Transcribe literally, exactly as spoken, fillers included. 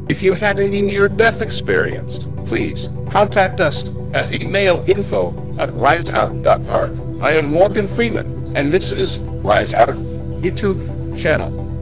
If you've had any near-death experience, please contact us at email info at riseout dot org. I am Morgan Freeman, and this is Riseout YouTube channel.